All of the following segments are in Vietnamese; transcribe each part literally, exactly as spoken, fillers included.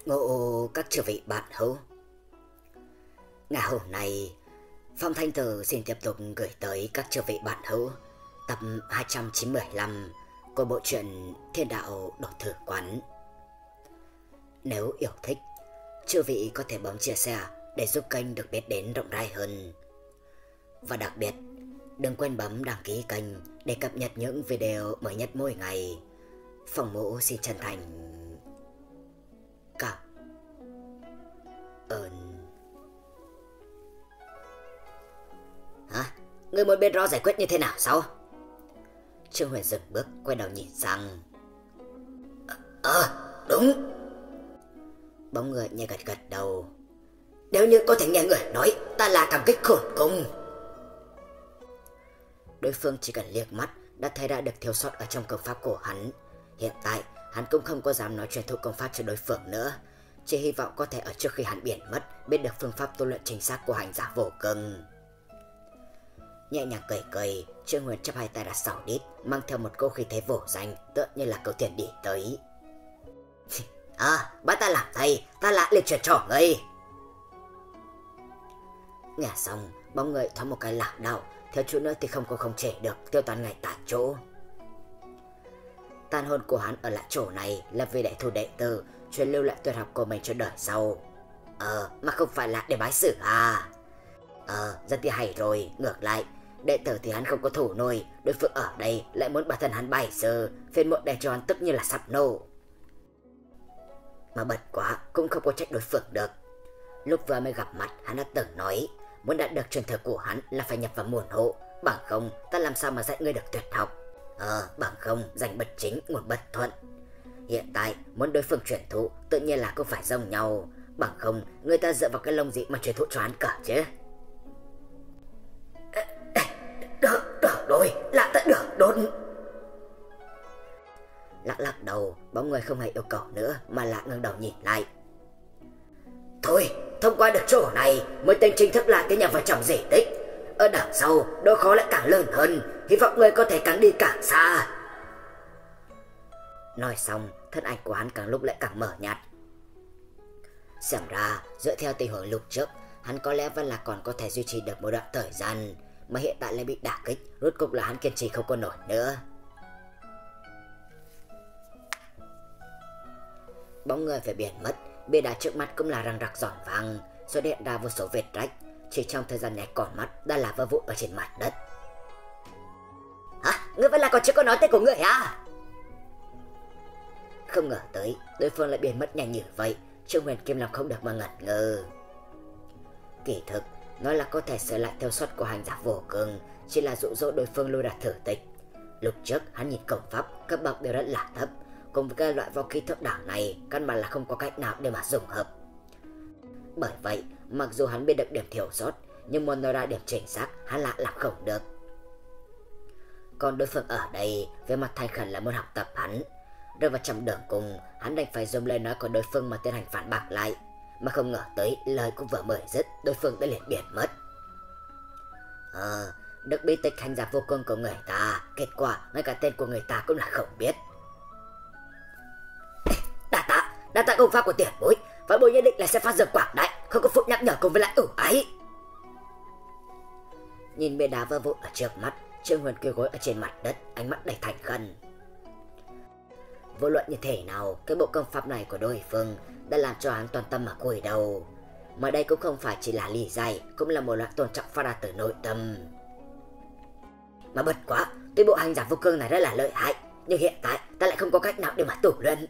Ngộ các chư vị bạn hữu, ngày hôm nay Phong Thanh Tử xin tiếp tục gửi tới các chư vị bạn hữu tập hai trăm chín mươi lăm của bộ truyện Thiên Đạo Đổ Thử Quán. Nếu yêu thích, chư vị có thể bấm chia sẻ để giúp kênh được biết đến rộng rãi hơn. Và đặc biệt, đừng quên bấm đăng ký kênh để cập nhật những video mới nhất mỗi ngày. Phong Mũ xin chân thành cảm ơn. Hả? Ngươi muốn biết rõ giải quyết như thế nào sao? Trương Huyền dừng bước quay đầu nhìn sang. Ờ, à, đúng. Bóng người nhẹ gật gật đầu. Nếu như có thể nghe người nói, ta là cảm kích khôn cùng. Đối phương chỉ cần liếc mắt đã thấy ra được thiếu sót ở trong công pháp của hắn. Hiện tại hắn cũng không có dám nói truyền thụ công pháp cho đối phương nữa, chỉ hy vọng có thể ở trước khi hắn biến mất biết được phương pháp tu luyện chính xác của hành giả vô cực. Nhẹ nhàng cười cười, Trương Huyền chắp hai tay đặt sau đít, mang theo một câu khí thế vô danh, tựa như là câu tiền đi tới. À, bắt ta làm thầy, ta lại liền truyền cho ngươi. Nghe xong, bóng người thoáng một cái lảo đảo, thiếu chút nữa thì không có không chế được, tiêu toán ngay tại chỗ. Tàn hồn của hắn ở lại chỗ này là vì để thu đệ tử, truyền lưu lại tuyệt học của mình cho đời sau. Ờ, mà không phải là để bái sử à? Ờ, rất thì hay rồi. Ngược lại, đệ tử thì hắn không có thủ nổi, đối phương ở đây lại muốn bản thân hắn bài sư, phiền muộn để cho hắn tức như là sắp nổ. Mà bật quá cũng không có trách đối phương được. Lúc vừa mới gặp mặt, hắn đã từng nói muốn đạt được truyền thừa của hắn là phải nhập vào môn hộ, bằng không ta làm sao mà dạy ngươi được tuyệt học. Ờ, bằng không giành bất chính nguồn bất thuận. Hiện tại muốn đối phương truyền thụ tự nhiên là cũng phải giống nhau, bằng không người ta dựa vào cái lông gì mà truyền thụ cho hắn cả chứ. Được, được rồi, là ta được đốn. Lắc lắc đầu, bóng người không hề yêu cầu nữa mà lại ngẩng đầu nhìn lại. Thôi, thông qua được chỗ này mới tên chính thức là cái nhà vào trong di tích. Ở đằng sau độ khó lại càng lớn hơn, hy vọng người có thể càng đi càng xa. Nói xong, thân ảnh của hắn càng lúc lại càng mờ nhạt. Xem ra, dựa theo tình huống lúc trước, hắn có lẽ vẫn là còn có thể duy trì được một đoạn thời gian, mà hiện tại lại bị đả kích, rốt cục là hắn kiên trì không có nổi nữa. Bóng người phải biển mất, bia đá trước mắt cũng là răng rạc giòn vàng, xuất hiện ra vô số vết rách, chỉ trong thời gian nháy con mắt đã là vỡ vụn ở trên mặt đất. Hả? Ngươi vẫn là còn chưa có nói tên của ngươi à? Không ngờ tới, đối phương lại biến mất nhanh như vậy, Trương Huyền Kim làm không được mà ngẩn ngơ. Kỳ thực, nói là có thể sửa lại theo suất của hành giả vô cường, chỉ là dụ dỗ đối phương lui ra thử tịch. Lúc trước hắn nhìn công pháp, cấp bậc đều rất là thấp, cùng với cái loại võ kỹ thượng đẳng này, căn bản là không có cách nào để mà dùng hợp. Bởi vậy, mặc dù hắn biết được điểm thiểu sót, nhưng muốn nói ra điểm chính xác, hắn lại làm không được. Còn đối phương ở đây, về mặt thành khẩn là muốn học tập hắn. Rơi vào trong đường cùng, hắn đành phải dùng lời nói của đối phương mà tiến hành phản bác lại. Mà không ngờ tới, lời cũng vừa mới dứt, đối phương đã liền biến mất. Ờ, được bí tịch hành giả vô cùng của người ta, kết quả ngay cả tên của người ta cũng là không biết. Đa tạ, đa tạ công pháp của tiền bối, và bối nhất định là sẽ phát giờ quảng đại, không có phụ nhắc nhở cùng với lại ủ ái. Nhìn bia đá vỡ vụn ở trước mắt, Trương Huyền kêu gối ở trên mặt đất, ánh mắt đầy thành khẩn. Vô luận như thế nào, cái bộ công pháp này của đối phương đã làm cho hắn toàn tâm mà cúi đầu. Mà đây cũng không phải chỉ là lý giải, cũng là một loại tôn trọng phát ra từ nội tâm. Mà bất quá, tuy bộ hành giả vô cương này rất là lợi hại, nhưng hiện tại ta lại không có cách nào để mà tu luyện.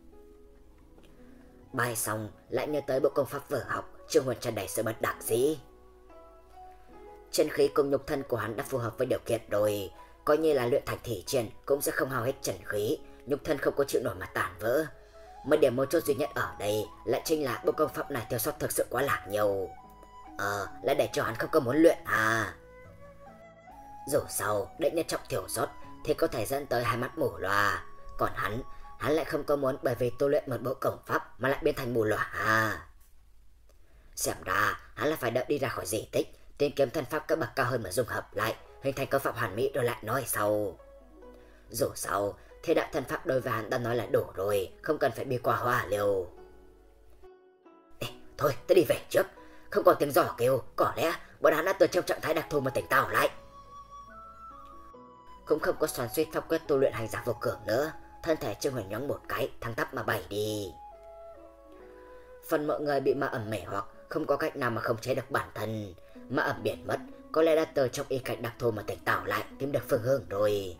Bài xong, lại nhớ tới bộ công pháp vừa học, Trương Huyền tràn đầy sự bất đắc dĩ. Chân khí cùng nhục thân của hắn đã phù hợp với điều kiện rồi, coi như là luyện thành thị triển cũng sẽ không hao hết chân khí, nhục thân không có chịu nổi mà tàn vỡ. Mà điểm mấu chốt duy nhất ở đây lại chính là bộ công pháp này thiếu sót thực sự quá là nhiều. Ờ, là để cho hắn không có muốn luyện à? Dù sao, định nhất trọng thiểu sót thì có thể dẫn tới hai mắt mù lòa, còn hắn, hắn lại không có muốn bởi vì tu luyện một bộ công pháp mà lại biến thành mù lòa à? Xem ra, hắn là phải đợi đi ra khỏi di tích, tìm kiếm thân pháp cấp bậc cao hơn mà dung hợp lại, hình thành công pháp hoàn mỹ rồi lại nói sau. Dù sao, thế đạo thân pháp đối với hắn đã nói là đủ rồi, không cần phải đi qua hoa liều. Thôi, ta đi về trước. Không còn tiếng giỏ kêu, có lẽ bọn hắn đã từ trong trạng thái đặc thù mà tỉnh táo lại. Cũng không có xoắn suýt pháp quyết tu luyện hành giả vô cường nữa, thân thể Trương Huyền nhoáng một cái, thăng tắp mà bay đi. Phần mọi người bị ma ẩm mê hoặc không có cách nào mà khống chế được bản thân, ma ẩm biến mất, có lẽ đã từ trong y cảnh đặc thù mà tỉnh táo lại, tìm được phương hướng rồi.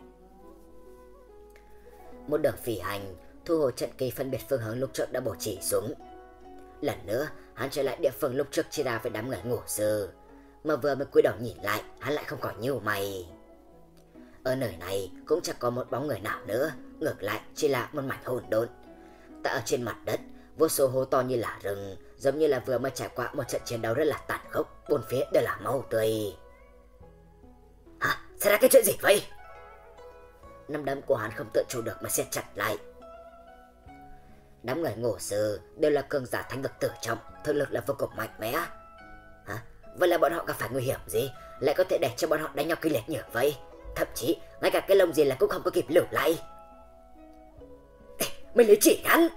Một đường phi hành, thu hồi trận kỳ phân biệt phương hướng lúc trước đã bổ chỉ xuống. Lần nữa, hắn trở lại địa phương lúc trước chia ra với đám người ngủ dư, mà vừa mới cúi đầu nhìn lại, hắn lại không khỏi nhíu mày. Ở nơi này cũng chẳng có một bóng người nào nữa, ngược lại chỉ là một mảnh hỗn độn. Tại ở trên mặt đất, vô số hố to như là rừng, giống như là vừa mới trải qua một trận chiến đấu rất là tàn khốc, bốn phía đều là máu tươi. Hả? Xảy ra cái chuyện gì vậy? Nắm đấm của hắn không tự chủ được mà siết chặt lại. Đám người ngủ sư đều là cường giả thánh vực tử trọng, thực lực là vô cùng mạnh mẽ. Hả? Vậy là bọn họ gặp phải nguy hiểm gì, lại có thể để cho bọn họ đánh nhau kịch liệt như vậy? Thậm chí ngay cả cái lông gì là cũng không có kịp lưu lại. Ê, mình lấy chỉ hắn.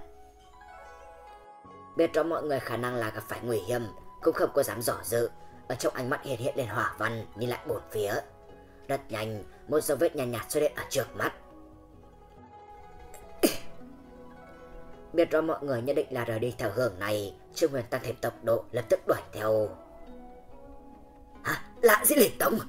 Biết rõ mọi người khả năng là gặp phải nguy hiểm, cũng không có dám dò dự. Ở trong ánh mắt hiện hiện lên hỏa văn, nhìn lại bốn phía. Rất nhanh, một dấu vết nhàn nhạt, nhạt xuất hiện ở trước mắt. Biết rõ mọi người nhất định là rời đi theo hướng này, Trương Huyền tăng thêm tốc độ, lập tức đuổi theo. Hả? Là Dĩ Linh Tông?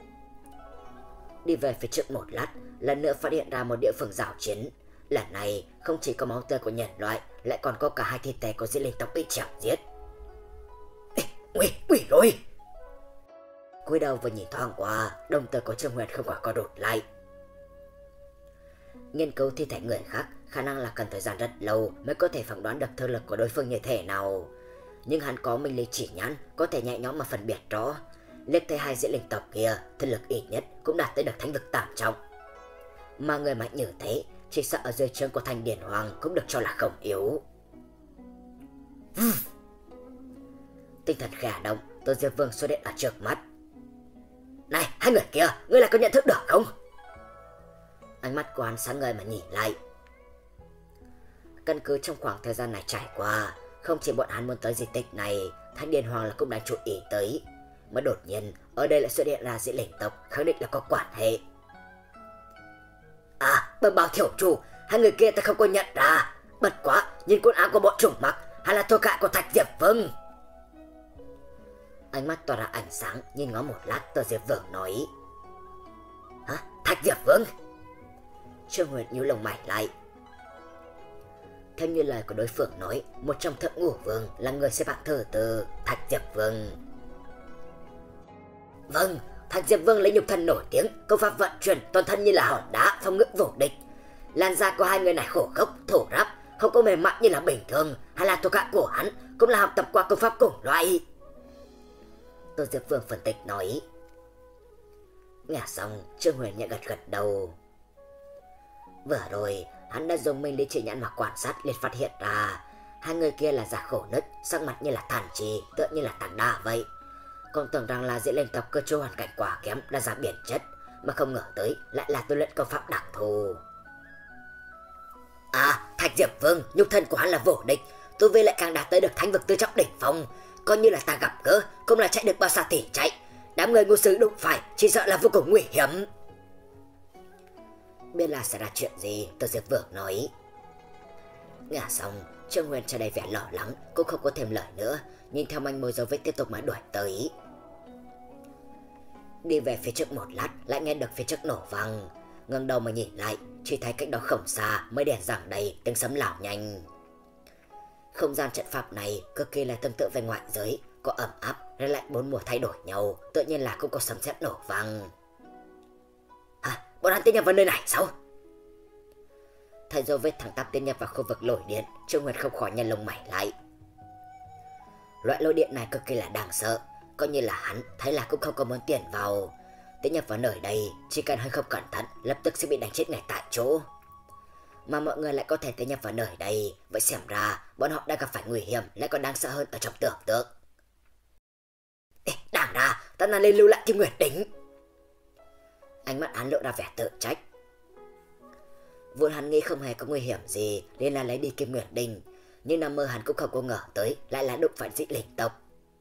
Đi về phía trước một lát, lần nữa phát hiện ra một địa phương giao chiến. Lần này không chỉ có máu tươi của nhân loại, lại còn có cả hai thi thể của Dĩ Linh Tông bị chém giết. Ê, nguy, nguy rồi! Cúi đầu vừa nhìn thoáng qua, đồng tử của Trương Huyền không khỏi co rụt lại. Nghiên cứu thi thể người khác khả năng là cần thời gian rất lâu mới có thể phỏng đoán được thực lực của đối phương như thế nào. Nhưng hắn có minh lý chỉ nhãn, có thể nhẹ nhõm mà phân biệt rõ. Liếc thấy hai Dĩ Linh tộc kia, thực lực ít nhất cũng đạt tới được thánh vực tam trọng. Mà người mạnh như thế, chỉ sợ ở dưới trướng của Thanh Điển Hoàng cũng được cho là không yếu. Tinh thần khả động, Tô Diệp Vương xuất hiện ở trước mắt. Này, hai người kia, ngươi lại có nhận thức được không? Ánh mắt của hắn sáng ngời mà nhìn lại. Căn cứ trong khoảng thời gian này trải qua, không chỉ bọn hắn muốn tới di tích này, Thanh Điển Hoàng là cũng đã chú ý tới. Mà đột nhiên, ở đây lại xuất hiện ra Dĩ Linh tộc, khẳng định là có quan hệ. À, bẩm báo thiểu chủ, hai người kia ta không có nhận ra. Bất quá, nhìn quần áo của bọn chúng mặc, hay là thuộc hạ của Thạch Diệp Vương? Ánh mắt tỏa ra ánh sáng, nhìn ngó một lát, Tờ Diệp Vương nói. Hả? Thạch Diệp Vương? Trương Huyền nhíu lông mày lại. Theo như lời của đối phương nói, một trong thượng ngũ vương là người xếp hạng thứ tư, Thạch Diệp Vương. Vâng, Thạch Diệp Vương lấy nhục thân nổi tiếng, công pháp vận chuyển toàn thân như là hòn đá, phong ngự vô địch. Làn da của hai người này khổ khốc, thổ ráp, không có mềm mại như là bình thường, hay là thuộc hạ của hắn cũng là học tập qua công pháp cùng loại. Tô Diệp Vương phân tích nói. Nghe xong, Trương Huyền nhẹ gật gật đầu. Vừa rồi, hắn đã dùng minh lý chỉ nhãn mà quan sát liền phát hiện ra hai người kia là giả khổ nứt, sắc mặt như là tàn trì, tựa như là tảng đá vậy. Còn tưởng rằng là Dĩ Linh tộc cơ trô hoàn cảnh quả kém đã ra biển chất, mà không ngờ tới lại là tu luyện công pháp đặc thù. À, Thạch Diệp Vương, nhục thân của hắn là vô địch, tu vi lại càng đạt tới được thánh vực tứ trọng đỉnh phong, coi như là ta gặp gỡ cũng là chạy được bao xa thì chạy, đám người ngu sư đụng phải chỉ sợ là vô cùng nguy hiểm. Biết là xảy ra chuyện gì, Tô Diệp Vương nói. Nghe xong, Trương Huyền tràn đầy vẻ lo lắng, cũng không có thêm lời nữa, nhìn theo manh mối dấu vết tiếp tục mà đuổi tới. Đi về phía trước một lát, lại nghe được phía trước nổ vang, ngẩng đầu mà nhìn lại, chỉ thấy cách đó không xa mới đèn rạng đầy, tiếng sấm lảo nhanh. Không gian trận pháp này cực kỳ là tương tự với ngoại giới, có ẩm áp, rồi lại bốn mùa thay đổi nhau, tự nhiên là cũng có sấm sét nổ vang. Hả? Bọn hắn tiến nhập vào nơi này sao? Thấy dấu vết thẳng tắp tiến nhập vào khu vực lôi điện, Trương Huyền không khỏi nhăn lông mày lại. Loại lôi điện này cực kỳ là đáng sợ, coi như là hắn thấy là cũng không có muốn tiền vào. Tiến nhập vào nơi đây, chỉ cần hơi không cẩn thận, lập tức sẽ bị đánh chết ngay tại chỗ. Mà mọi người lại có thể tiến nhập vào nơi đây, vậy xem ra bọn họ đang gặp phải nguy hiểm, lại còn đáng sợ hơn ở trong tưởng tượng. Ê, đáng ra, ta nên lên lưu lại Kim Nguyệt Đỉnh. Ánh mắt hắn lộ ra vẻ tự trách. Vốn hắn nghĩ không hề có nguy hiểm gì nên là lấy đi Kim Nguyệt Đỉnh, nhưng nằm mơ hắn cũng không có ngờ tới lại là đụng phải dị linh tộc.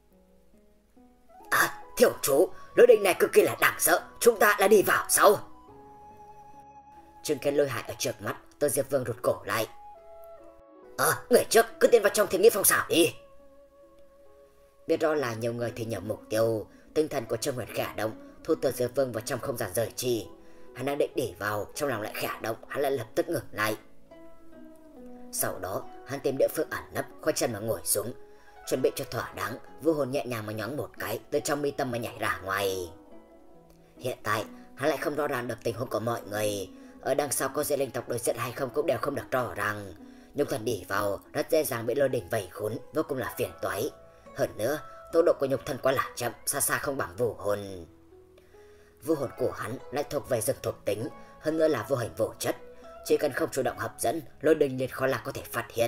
À, thiếu chủ, lôi đình này cực kỳ là đáng sợ, chúng ta đã đi vào sau. Chứng kiến Lôi Hải ở trước mắt, Tô Diệp Vương rụt cổ lại. Ờ, à, người trước cứ tiến vào trong thiên nghĩ phong xảo đi. Biết rõ là nhiều người thì nhầm mục tiêu, tinh thần của Trương Huyền khẽ động, thu Tô Diệp Vương vào trong không gian rời trì. Hắn đang định đi vào, trong lòng lại khẽ động, hắn lại lập tức ngừng lại. Sau đó, hắn tìm địa phương ẩn nấp, khoanh chân mà ngồi xuống, chuẩn bị cho thỏa đáng. Vô hồn nhẹ nhàng mà nhoáng một cái, từ trong mi tâm mà nhảy ra ngoài. Hiện tại, hắn lại không rõ ràng được tình huống của mọi người. Ở đằng sau có dị linh tộc đối diện hay không cũng đều không được rõ ràng. Nhục thần đi vào rất dễ dàng bị lôi đình vây khốn, vô cùng là phiền toái. Hơn nữa, tốc độ của nhục thần quá là chậm, xa xa không bằng vô hồn. Vô hồn của hắn lại thuộc về rừng thuộc tính, hơn nữa là vô hình vô chất, chỉ cần không chủ động hấp dẫn, lôi đình liền khó là có thể phát hiện.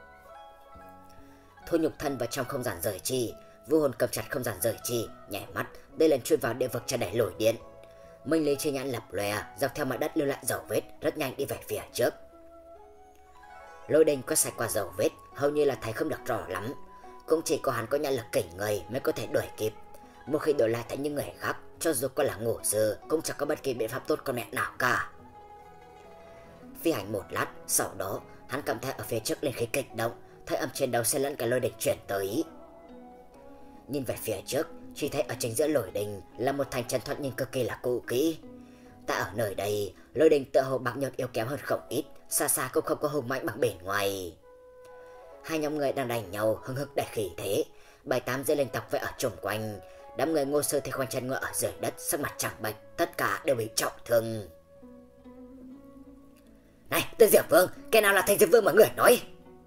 Thu nhục thân vào trong không gian rời chi, vô hồn cầm chặt không gian rời chi, nhảy mắt, đây lần chui vào địa vực tràn đầy lôi điện. Minh Lý chi nhãn lập lòe, dọc theo mặt đất lưu lại dấu vết, rất nhanh đi về phía trước. Lôi đình có sạch qua dấu vết, hầu như là thấy không được rõ lắm, cũng chỉ có hắn có nhãn lực kỉnh người mới có thể đuổi kịp. Một khi đổi lại thành những người khác, cho dù có là ngủ dư, cũng chẳng có bất kỳ biện pháp tốt con mẹ nào cả. Phi hành một lát, sau đó hắn cảm thấy ở phía trước lên khí kịch động, thấy âm trên đầu xe lẫn cả lôi đình chuyển tới. Nhìn về phía trước, chỉ thấy ở chính giữa lôi đình là một thành trần thoạt nhìn cực kỳ là cũ kỹ. Tại ở nơi đây, lôi đình tựa hồ bạc nhược yếu kém hơn không ít, xa xa cũng không có hùng mạnh bằng bên ngoài. Hai nhóm người đang đánh nhau hưng hực đầy khí thế, bảy tám dây linh tộc vây ở chung quanh. Đám người Ngô Sư thì khoanh chân ngựa ở dưới đất, sắc mặt trắng bệch, tất cả đều bị trọng thương. Này, Tư Diệp Vương, cái nào là Thanh Diệp Vương mà người nói?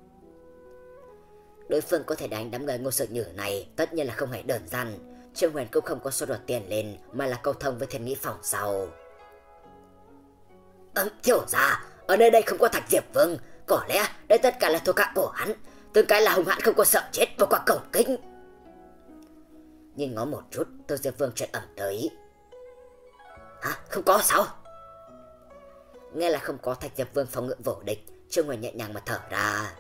Đối phương có thể đánh đám người Ngô Sư như này, tất nhiên là không hề đơn giản. Trương Huyền cũng không có số đoạt tiền lên, mà là câu thông với thiên nghĩ phòng sau. Ừm, thiếu gia, ở nơi đây không có Thạch Diệp Vương, có lẽ đây tất cả là thuộc hạ của hắn. Từng cái là hùng hãn không có sợ chết và quả cổng kính. Nhìn ngó một chút, Tô Diệp Vương truyền ẩm tới. Hả? Không có sao? Nghe là không có Thạch Diệp Vương phòng ngự vô địch, Trương Huyền nhẹ nhàng mà thở ra.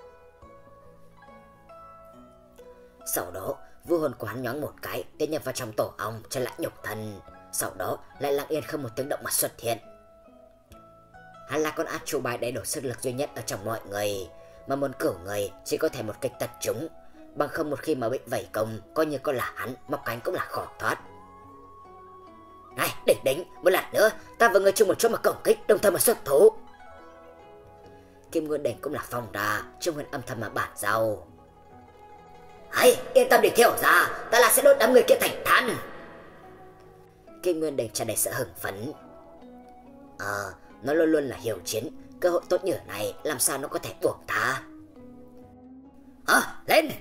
Sau đó, vô hồn của hắn nhoáng một cái, tiến nhập vào trong tổ ong, trở lại nhục thần. Sau đó, lại lặng yên không một tiếng động mà xuất hiện. Hắn là con át chủ bài đầy đủ sức lực duy nhất ở trong mọi người, mà muốn cửu người chỉ có thể một kích tật chúng. Bằng không một khi mà bị vây công, coi như có là hắn, mọc cánh cũng là khó thoát. Này, đỉnh đỉnh, một lần nữa, ta và người chung một chỗ mà cổng kích, đồng thời mà xuất thủ. Kim Nguyên Đỉnh cũng là phong ra, Trương Huyền âm thầm mà bản giao. Hay, yên tâm đi thiếu gia, ta là sẽ đốt đám người kia thành than. Kim Nguyên Đỉnh tràn đầy sự hưng phấn. Ờ, nó luôn luôn là hiểu chiến, cơ hội tốt như này làm sao nó có thể buông tha. Ờ, à, lên!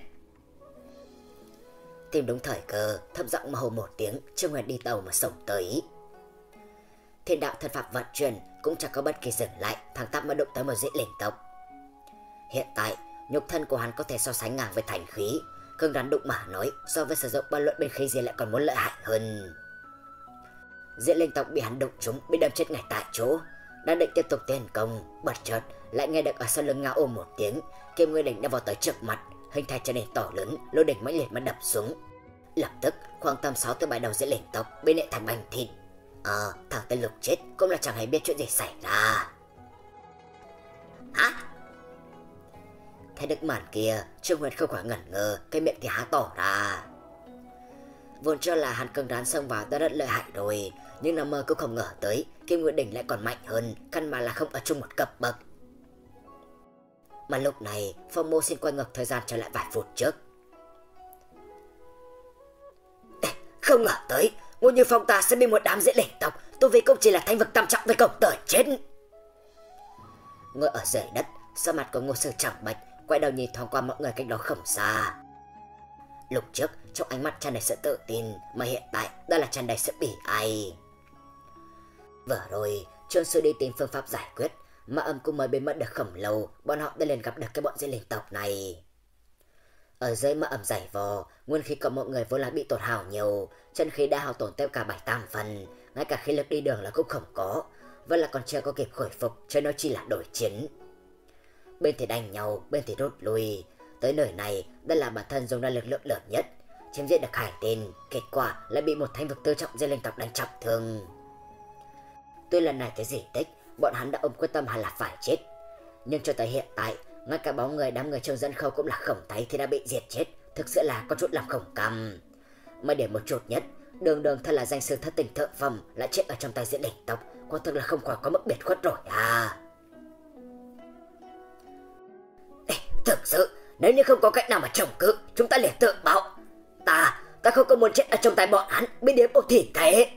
Tìm đúng thời cơ, thấp giọng mà hô một tiếng, Trương Huyền đi tàu mà sổng tới. Thiên đạo thân pháp vận chuyển cũng chẳng có bất kỳ dừng lại, thằng tắp mà đụng tới một dị linh tộc. Hiện tại, nhục thân của hắn có thể so sánh ngang với thành khí, cứng rắn đụng mà nói, so với sử dụng ba luận bên khí gì lại còn muốn lợi hại hơn. Dị linh tộc bị hắn đụng trúng, bị đâm chết ngay tại chỗ, đang định tiếp tục tiến công, bất chợt lại nghe được ở sau lưng ngao ôm một tiếng, Kim Nguyên Đỉnh đã vào tới trước mặt, hình thành trở nên to lớn, lôi đỉnh mãnh liệt mà đập xuống. Lập tức khoảng tầm sáu tới bảy đầu dị linh tộc bị nện thành bánh thịt. Ờ, thằng tên Lục chết cũng là chẳng hề biết chuyện gì xảy ra. Hả? Thấy được màn kia, Trương Huyền không khỏi ngẩn ngơ, cái miệng thì há to ra. Vốn cho là hắn cứng rắn xông vào đã rất lợi hại rồi, nhưng nằm mơ cũng không ngờ tới Kim Nguyên Đỉnh lại còn mạnh hơn, căn mà là không ở chung một cấp bậc. Mà lúc này, Phong Mô xin quay ngược thời gian trở lại vài phút trước. Ê, không ngờ tới, Ngô Như Phong ta sẽ bị một đám dễ linh tộc, tôi vì cũng chỉ là thanh vực tam trọng với cổng tới chết. Ngồi ở dưới đất, sắc mặt của Ngô Sư chẳng bạch, quay đầu nhìn thoáng qua mọi người cách đó không xa. Lúc trước, trong ánh mắt tràn đầy sự tự tin, mà hiện tại đó là tràn đầy sự bỉ ai. Vừa rồi, Trương Sư đi tìm phương pháp giải quyết, mà âm cũng mới biến mất được khổng lồ, bọn họ đã liền gặp được cái bọn dễ linh tộc này. Ở dưới mà ẩm giải vò, nguyên khí của mọi người vốn là bị tổn hao nhiều, chân khí đã hao tổn theo cả bảy tam phần, ngay cả khí lực đi đường là cũng không có, vẫn là còn chưa có kịp khôi phục, cho nó chỉ là đổi chiến. bên thì đánh nhau, bên thì rút lui. Tới nơi này, đã là bản thân dùng ra lực lượng lớn nhất, chém giết được hai tên, kết quả lại bị một thánh vực tứ trọng Diên Linh tộc đánh trọng thương. Tuy lần này tới di tích, bọn hắn đã ôm quyết tâm hẳn là phải chết, nhưng cho tới hiện tại, ngay cả bóng người đám người Trương Dẫn Khâu cũng là không thấy thì đã bị diệt chết, thực sự là có chút làm khổng cằm. Mà để một chút nhất, đường đường thân là danh sư thất tình thượng phẩm lại chết ở trong tay Diên Linh tộc, quả thực là không khỏi có mức biệt khuất rồi à. Ê, thực sự, nếu như không có cách nào mà chống cự, chúng ta liền tự bạo. Ta, ta không có muốn chết ở trong tay bọn hắn, bị điếm ô thịt thế.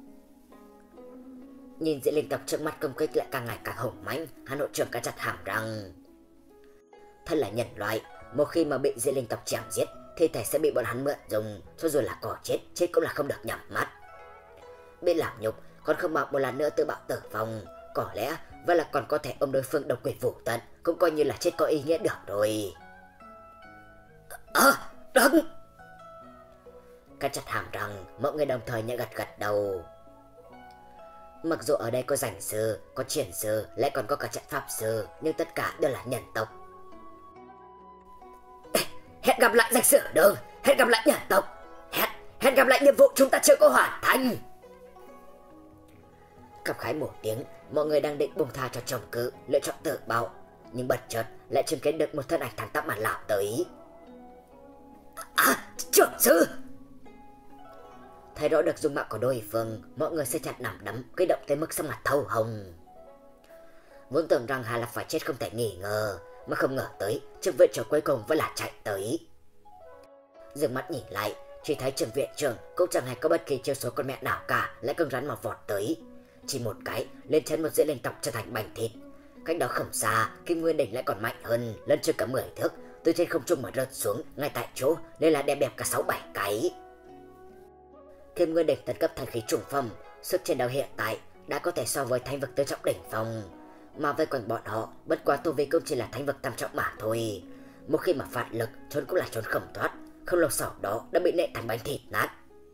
Nhìn Diên Linh tộc trước mắt công kích lại càng ngày càng hùng mãnh, hắn hội trưởng cắn chặt hàm răng. Thân là nhân loại, một khi mà bị Diên Linh tộc chém giết, thi thể sẽ bị bọn hắn mượn dùng, cho dù là cỏ chết, chết cũng là không được nhắm mắt. Bị làm nhục, còn không bằng một lần nữa tự bạo tử vong, có lẽ vậy là còn có thể ôm đối phương độc quỷ vũ tận, cũng coi như là chết có ý nghĩa được rồi. Ờ, à, đừng! Cắn chặt hàm răng, mọi người đồng thời nhận gật gật đầu. Mặc dù ở đây có giành sư, có triển sư, lại còn có cả trận pháp sư, nhưng tất cả đều là nhân tộc. Hẹn gặp lại danh sư ở đường, hẹn gặp lại nhân tộc, hẹn, hẹn gặp lại nhiệm vụ chúng ta chưa có hoàn thành. Cảm khái một tiếng, mọi người đang định buông tha cho chồng cự, lựa chọn tự bạo, nhưng bất chợt lại chứng kiến được một thân ảnh thẳng tắp mà lão tới. À, trưởng sư! Thấy rõ được dung mạo của đối phương, mọi người sẽ chặt nằm đấm, kích động tới mức sắc mặt thâu hồng. Vốn tưởng rằng Hà là phải chết không thể nghi ngờ, mà không ngờ tới, trường viện trưởng cuối cùng vẫn là chạy tới. Dừng mắt nhìn lại, chỉ thấy trường viện trưởng cũng chẳng hề có bất kỳ chiêu số con mẹ nào cả, lại cứng rắn mà vọt tới. Chỉ một cái, lên chân một Diên Linh tộc trở thành bánh thịt. Cách đó không xa, Kim Nguyên Đỉnh lại còn mạnh hơn, lân chưa cả mười thước, từ trên không trung mà rớt xuống, ngay tại chỗ, nên là đẹp đẹp cả sáu bảy cái. Kim Nguyên Đỉnh tấn cấp thành khí trùng phẩm, sức chiến đấu hiện tại đã có thể so với thánh vực tứ trọng đỉnh phong, mà vây quanh bọn họ bất quá tu vi cũng chỉ là thánh vực tam trọng mà thôi. Một khi mà phản lực, trốn cũng là trốn không thoát, không lâu sau đó đã bị nện thành bánh thịt nát.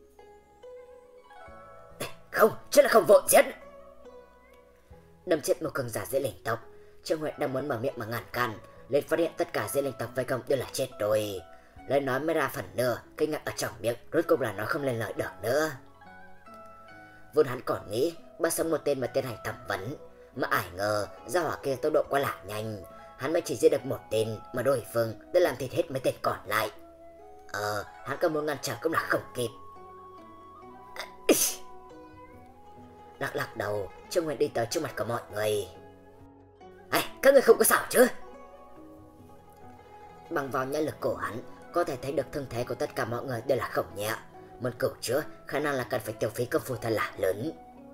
Không, chứ là không vội giết. Đâm chết một cường giả Diên Linh tộc, Trương Huệ đang muốn mở miệng mà ngăn cản, liền phát hiện tất cả Diên Linh tộc vây công đều là chết rồi. Lời nói mới ra phần nửa, kinh ngạc ở trong miệng, rốt cục là nó không lên lời được nữa. Vốn hắn còn nghĩ bắt sống một tên mà tiến hành thẩm vấn, mà ai ngờ gia hỏa kia tốc độ quá là nhanh, hắn mới chỉ giết được một tên mà đối phương đã làm thịt hết mấy tên còn lại. Ờ, hắn có muốn ngăn trở cũng là không kịp. Lắc lắc đầu, Trương Nguyên đi tới trước mặt của mọi người. Hey, các người không có sao chứ? Bằng vào nhãn lực của hắn, có thể thấy được thương thế của tất cả mọi người đều là không nhẹ. Muốn cứu chữa, khả năng là cần phải tiêu phí công phu thật là lớn.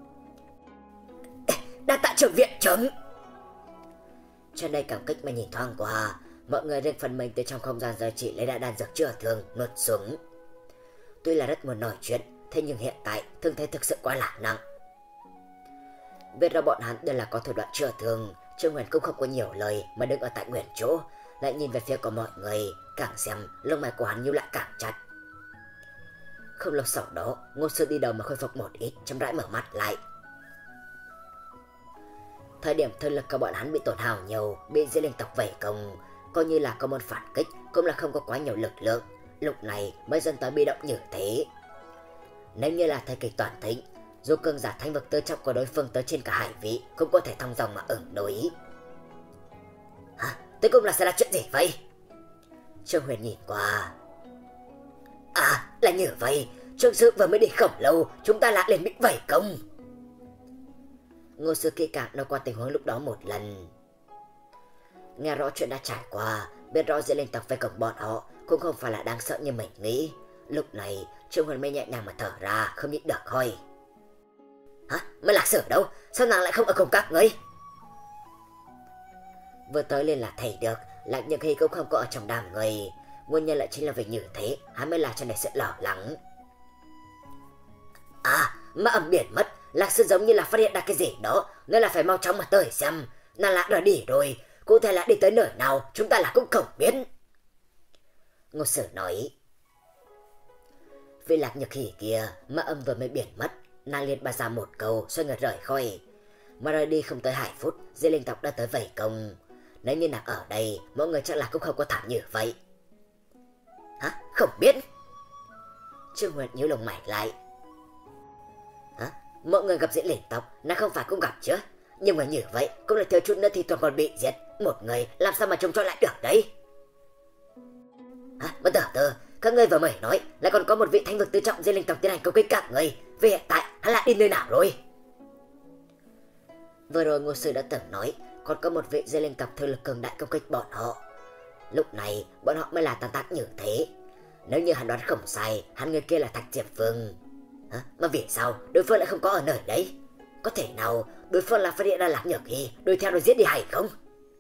Đã tạ trưởng viện trưởng. Trên đây cảm kích mà nhìn thoáng qua, mọi người riêng phần mình từ trong không gian giới trị lấy đại đan dược chữa thương nuốt xuống. Tuy là rất muốn nói chuyện, thế nhưng hiện tại thương thế thực sự quá là nặng. Biết ra bọn hắn đều là có thủ đoạn chữa thương, Trương Huyền cũng không có nhiều lời mà đứng ở tại nguyên chỗ, lại nhìn về phía của mọi người, càng xem lông mày của hắn nhíu lại càng chặt. Không lâu sau đó, Ngô Sư đi đầu mà khôi phục một ít, chậm rãi mở mắt lại. Thời điểm thân lực của bọn hắn bị tổn hao nhiều, bị Diên Linh tộc vây công, coi như là có môn phản kích cũng là không có quá nhiều lực lượng, lúc này mới dần tới bị động như thế. Nếu như là thời kỳ toàn thịnh, dù cường giả thánh vực tứ trọng của đối phương tới trên cả hải vị cũng có thể thong dong mà ứng đối. Hả? Tới cùng là sẽ là chuyện gì vậy? Trương Huyền nhìn qua. À, là như vậy, Trương Sư vừa mới đi không lâu, chúng ta lại liền bị vây công. Ngô Sư kỹ càng nói qua tình huống lúc đó một lần. Nghe rõ chuyện đã trải qua, biết rõ Diên Linh tộc vây công bọn họ cũng không phải là đáng sợ như mình nghĩ. Lúc này, Trương Huyền mới nhẹ nhàng mà thở ra, không nhịn được hỏi. Hả? Mà Lạc Sử đâu? Sao nàng lại không ở cùng các ngươi? Vừa tới lên là thấy được, Lạc Nhược Hy cũng không có ở trong đám người. Nguyên nhân lại chính là vì như thế, hắn mới là cho này sự lo lắng. À, mà ẩm biển mất, Lạc Sư giống như là phát hiện ra cái gì đó, nên là phải mau chóng mà tới xem. Nàng Lạc đã đi rồi, cụ thể là đi tới nơi nào, chúng ta là cũng không biết. Ngô Sử nói. Vì Lạc Nhược Hy kia, mà âm vừa mới biển mất, nàng liền bà ra một câu, xoay người rời khỏi. Mà rời đi không tới hai phút, Diên Linh tộc đã tới vây công. Nếu như nàng ở đây, mọi người chắc là cũng không có thảm như vậy. Hả? Không biết. Trương Nguyệt nhíu lông mày lại. Hả? Mọi người gặp diễn lĩnh tộc, nàng không phải cũng gặp chứ? Nhưng mà như vậy, cũng là thiếu chút nữa thì toàn còn bị giết. Một người làm sao mà trông cho lại được đấy? Hả? Mà từ từ, các ngươi vừa mới nói lại còn có một vị thánh vực tứ trọng diễn linh tộc tiến hành công kích các người. Vì hiện tại, hắn lại đi nơi nào rồi? Vừa rồi ngô sư đã từng nói, còn có một vị diễn linh tộc thực lực cường đại công kích bọn họ. Lúc này, bọn họ mới là tàn tác như thế. Nếu như hắn đoán không sai, hắn người kia là Thạch Diệp Vương. Hả? Mà vì sao đối phương lại không có ở nơi đấy? Có thể nào đối phương là phát hiện ra Lạc Nhược Hy đuổi theo đuổi giết đi hay không?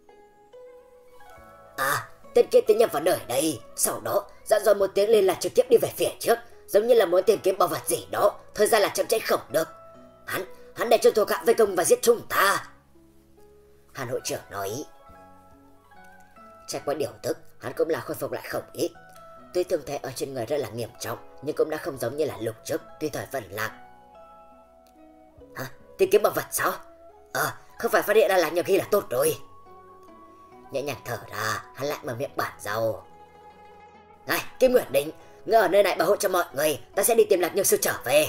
À, tên kia tiến nhập vào nơi đây, sau đó dặn dò một tiếng lên là trực tiếp đi về phía trước, giống như là muốn tìm kiếm bảo vật gì đó, thời gian là chậm trễ không được. Hắn, hắn để cho thuộc hạ vây công và giết chúng ta. Hàn hội trưởng nói. Trải qua điều tức, hắn cũng là khôi phục lại không ít. Tuy thương thế ở trên người rất là nghiêm trọng, nhưng cũng đã không giống như là lúc trước, tuy thời vẫn lạc. Hả? Tìm kiếm bảo vật sao? Ờ, không phải phát hiện ra Lạc Nhược Hy là tốt rồi. Nhẹ nhàng thở ra, hắn lại mở miệng bản giàu. Này, Kim Nguyệt Định, ngươi ở nơi này bảo hộ cho mọi người, ta sẽ đi tìm Lạc Nhược Sư trở về.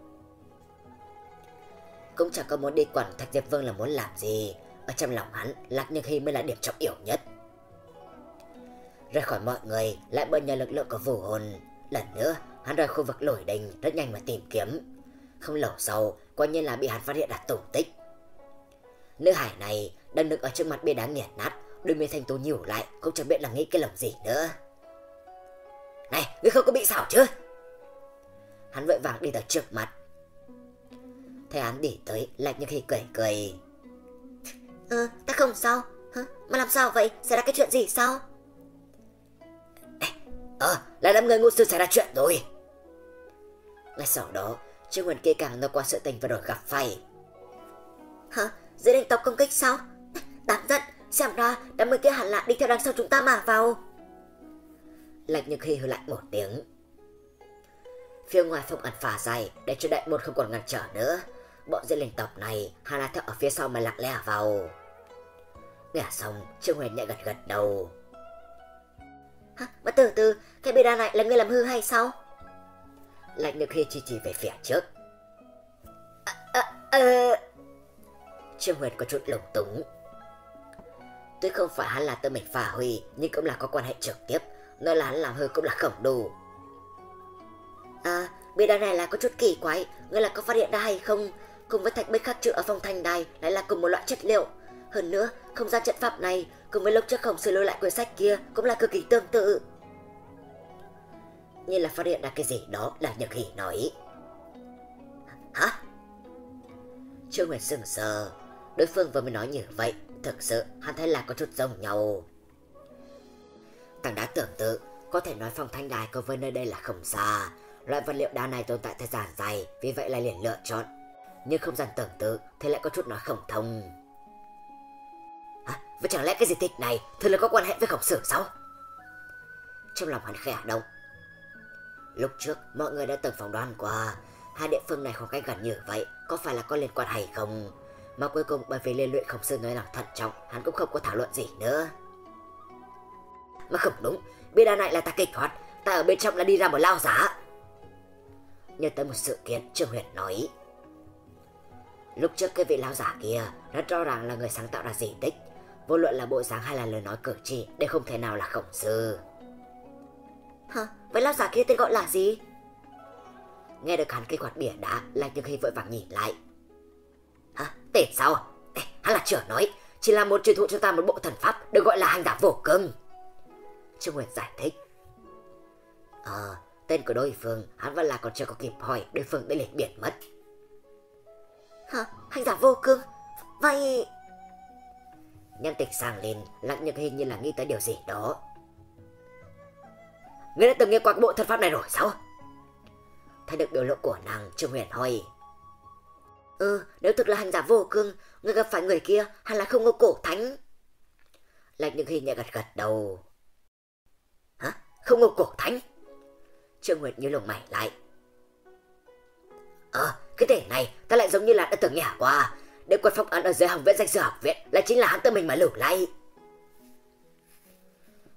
Cũng chẳng có muốn đi quản Thạch Diệp Vương là muốn làm gì. Ở trong lòng hắn, Lạc Nhược Hy mới là điểm trọng yếu nhất. Rời khỏi mọi người, lại bởi nhờ lực lượng của vũ hồn. Lần nữa, hắn rời khu vực lồi đình rất nhanh mà tìm kiếm. Không lâu sau, quả nhiên là bị hắn phát hiện đặt tung tích. Nữ hải này đang đứng ở trước mặt bia đá nghiền nát, đôi mi thanh tú nhíu lại, cũng chẳng biết là nghĩ cái lòng gì nữa. Này, ngươi không có bị sao chứ? Hắn vội vàng đi tới trước mặt. Thấy hắn đi tới, Lạc Nhược Hy cười cười. Ờ, ta không sao. Hả? Mà làm sao vậy? Xảy ra cái chuyện gì sao? Ờ, là đám người ngũ sư xảy ra chuyện rồi. Ngay sau đó, Trương Huyền kỹ càng nói qua sự tình vừa rồi gặp phải. Hả? Dưới linh tộc công kích sao? Đáng giận, xem ra đám người kia hẳn là đi theo đằng sau chúng ta mà vào. Lạc Nhược Hy hừ lại một tiếng. Phía ngoài phong ẩn phả dày để cho đại môn không còn ngăn trở nữa. Bọn dưới linh tộc này hẳn là theo ở phía sau mà lặng lẽ vào. Nghe xong, Trương Huyền nhẹ gật gật đầu. Hả? Mà từ từ, cái bia đá này là người làm hư hay sao? Lạc Nhược Hy chỉ chỉ về phía trước. À, à, à... Trương Huyền có chút lúng túng. Tuy không phải hắn là tự mình phá hủy, nhưng cũng là có quan hệ trực tiếp. Nói là hắn làm hư cũng là không đủ. À, bia đá này là có chút kỳ quái. Ngươi là có phát hiện ra hay không? Cùng với thạch bích khắc chữ ở phong thanh đài lại là cùng một loại chất liệu. Hơn nữa, không gian trận pháp này cùng với lúc trước Khổng Sư lôi lại quyển sách kia cũng là cực kỳ tương tự. Như là phát hiện ra cái gì đó, là Nhược Hỷ nói. Hả? Trương Huyền sững sờ. Đối phương vừa mới nói như vậy, thực sự hắn thấy là có chút giống nhau. Tảng đá tưởng tự, có thể nói phong thanh đài cùng với nơi đây là không xa. Loại vật liệu đá này tồn tại thời gian dài, vì vậy là liền lựa chọn. Nhưng không gian tưởng tự thì lại có chút nói không thông. Hả? Vậy chẳng lẽ cái di tích này thường là có quan hệ với Khổng Sử sao? Trong lòng hắn khẽ động. Lúc trước mọi người đã từng phỏng đoán qua hai địa phương này khoảng cách gần như vậy có phải là có liên quan hay không, mà cuối cùng bởi vì liên luyện Khổng Sư nói rằng thận trọng, hắn cũng không có thảo luận gì nữa. Mà không đúng, bia đá này là ta kích hoạt, ta ở bên trong là đi ra một lao giả. Nhớ tới một sự kiện, Trương Huyền nói. Lúc trước cái vị lão giả kia rất rõ ràng là người sáng tạo ra di tích, vô luận là bộ dáng hay là lời nói cử chỉ đều không thể nào là Khổng Sư. Hả? Vậy lão giả kia tên gọi là gì? Nghe được hắn kích hoạt bia đá, Lạc Nhược Hy vội vàng nhìn lại. Hả? Tên sao? Ê, hắn là trưởng nói, chỉ là một truyền thụ cho ta một bộ thần pháp được gọi là hành giả vô cương. Trương Huyền giải thích. Ờ, tên của đối phương hắn vẫn là còn chưa có kịp hỏi, đối phương đã liền biệt mất. Hả? Hành giả vô cương? Vậy... Nhân tịch sang lên, Lạc Nhược Hy như là nghĩ tới điều gì đó. Ngươi đã từng nghe qua bộ thần pháp này rồi sao? Thấy được biểu lộ của nàng, Trương Huyền hỏi. Ừ, nếu thực là hành giả vô cương, ngươi gặp phải người kia hẳn là không ngô cổ thánh. Lạc Nhược Hy nhẹ gật gật đầu. Hả? Không ngô cổ thánh? Trương Huyền như lồng mày lại. Ờ, cái tên này ta lại giống như là đã từng nghe qua. Để quật phong ấn ở dưới học viện danh sư học viện là chính là hắn tự mình mà lưu lại.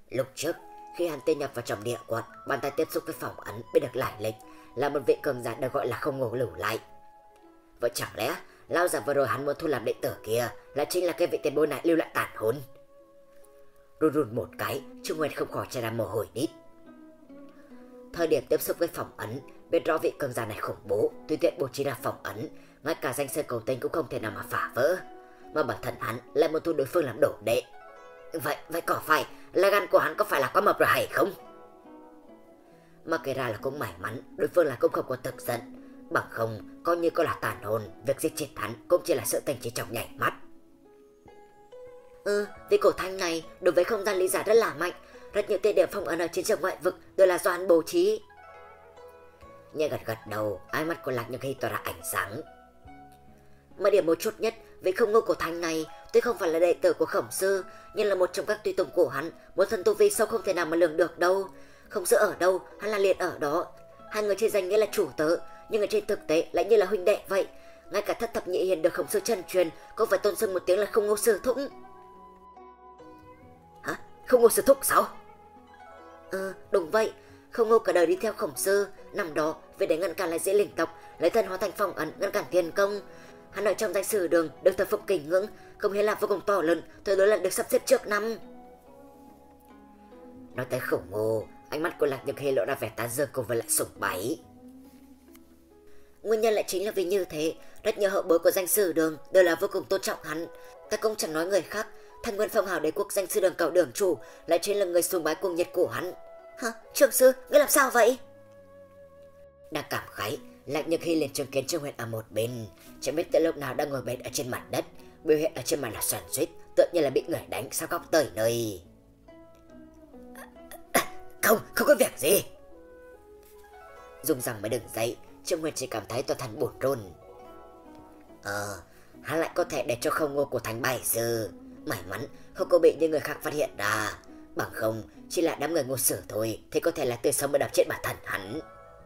Lúc trước, khi hắn tiến nhập vào trong địa quật, bàn tay tiếp xúc với phong ấn biết được lại lịch là một vị cường giả được gọi là Không Ngô Lưu Lại. Vậy chẳng lẽ lao giả vừa rồi hắn muốn thu làm đệ tử kia là chính là cái vị tiền bối này lưu lại tàn hồn? Run run một cái, Trương Nguyên không khỏi chảy ra mồ hôi đít. Thời điểm tiếp xúc với phong ấn, biết rõ vị cường giả này khủng bố, tùy tiện bố trí ra phong ấn, ngay cả danh sơn cầu tinh cũng không thể nào mà phá vỡ, mà bản thân hắn lại muốn thu đối phương làm đổ đệ. Vậy vậy có phải là gan của hắn có phải là quá mập rồi hay không? Mà kể ra là cũng may mắn đối phương là cũng không có thực giận, bằng không coi như có là tàn hồn, việc giết chết hắn cũng chỉ là sự tình chỉ trong nhảy mắt. Ừ, vì cổ thanh này đối với không gian lý giải rất là mạnh, rất nhiều địa điểm phong ấn ở chiến trường ngoại vực đều là do hắn bố trí. Nhẹ gật gật đầu, ánh mắt của Lạc Nhược Hy tỏa ra ánh sáng. Mà điểm một chút nhất, vì không ngô cổ thanh này tuy không phải là đệ tử của Khổng Sư, nhưng là một trong các tùy tùng của hắn, một thân tu vi sâu không thể nào mà lường được đâu. Khổng Sư ở đâu, hắn là liền ở đó. Hai người trên danh nghĩa là chủ tớ, nhưng ở trên thực tế lại như là huynh đệ vậy. Ngay cả thất thập nhị hiền được Khổng Sư chân truyền cũng phải tôn xưng một tiếng là Không Ngô Sư Thúc. Hả? Không Ngô Sư Thúc sao? Ừ, đúng vậy. Không Ngô cả đời đi theo Khổng Sư, năm đó vì để ngăn cản lại dễ linh tộc, lấy thân hóa thành phong ấn ngăn cản tiền công. Hắn ở trong danh sử đường được thờ phụng kính ngưỡng, công hiến làm vô cùng to lớn, tuyệt đối là được sắp xếp trước năm. Nói tới Khổng Ngô, ánh mắt của Lạc Nhược Hy lộ ra vẻ tán dương cùng với lại sủng bái. Nguyên nhân lại chính là vì như thế, rất nhiều hậu bối của danh sử đường đều là vô cùng tôn trọng hắn. Ta cũng chẳng nói người khác, thành nguyên phong hào đế quốc danh sử đường cầu đường chủ lại chính là người sùng bái cuồng nhiệt của hắn. Hả? Trường sư, ngươi làm sao vậy? Đang cảm khái, Lạc Nhược Hy liền chứng kiến Trương Huyền ở một bên, chẳng biết từ lúc nào đang ngồi bệt ở trên mặt đất, biểu hiện ở trên mặt là xoắn xuýt, tựa như là bị người đánh sao góc tới nơi. Không, không có việc gì. Dùng rằng mới đừng dậy, Trương Huyền chỉ cảm thấy toàn thân buồn run. Ờ, hắn lại có thể để cho Không Ngô của thành bài sư. May mắn không có bị những người khác phát hiện ra, bằng không chỉ là đám người Ngô Sử thôi thì có thể là tươi sống mà đập chết bản thân hắn.